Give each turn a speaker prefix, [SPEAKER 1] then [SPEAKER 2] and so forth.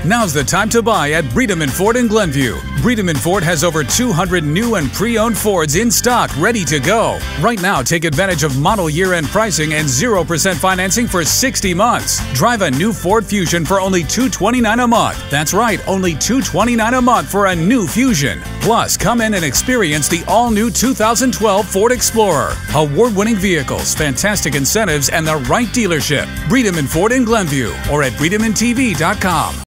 [SPEAKER 1] Now's the time to buy at Bredemann Ford in Glenview. Bredemann Ford has over 200 new and pre-owned Fords in stock, ready to go. Right now, take advantage of model year-end pricing and 0% financing for 60 months. Drive a new Ford Fusion for only $229 a month. That's right, only $229 a month for a new Fusion. Plus, come in and experience the all-new 2012 Ford Explorer. Award-winning vehicles, fantastic incentives, and the right dealership. Bredemann Ford in Glenview or at BredemanTV.com.